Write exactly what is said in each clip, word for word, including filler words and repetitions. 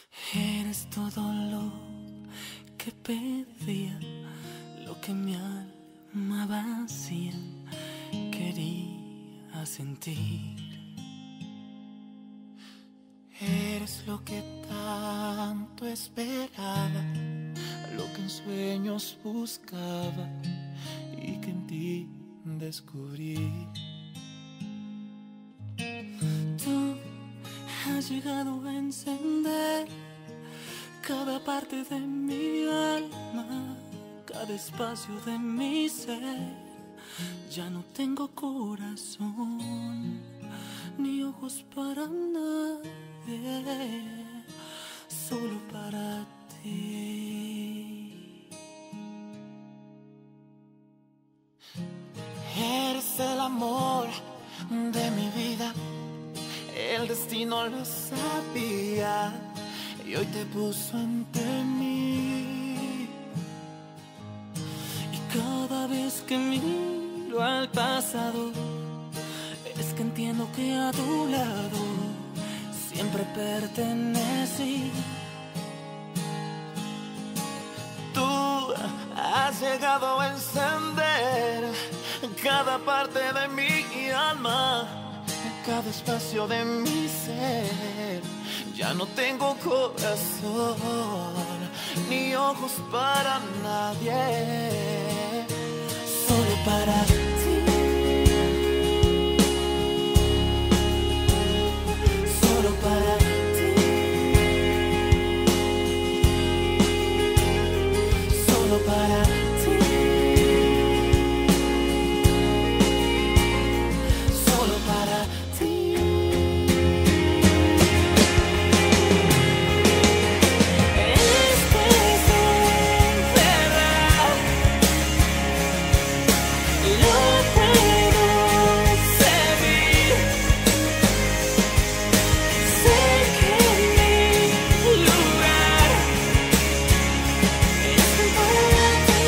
Eres todo lo que pedía, lo que mi alma vacía quería sentir. Eres lo que tanto esperaba, lo que en sueños buscaba y que en ti descubrí. Tú has llegado a encender cada parte de mi alma, cada espacio de mi ser. Ya no tengo corazón ni ojos para nadie, solo para ti. Eres el amor de mi vida, el destino lo sabía y hoy te puso ante mí. Y cada vez que miro al pasado, es que entiendo que a tu lado siempre pertenecí. Tú has llegado a encender cada parte de mi alma, cada espacio de mi ser. Ya no tengo corazón ni ojos para nadie, solo para ti. Solo para ti. Solo para ti. Solo para ti. Esto es en verdad, lo puedo sentir. Sé que mi lugar es para ti.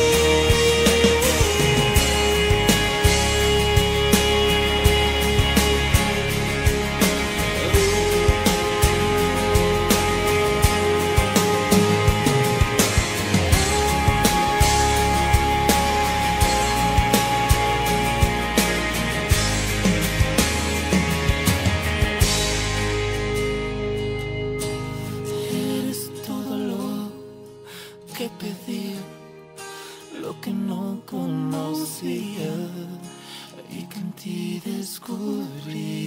Eres todo lo que pedía, lo que no conocía y que en ti descubrí.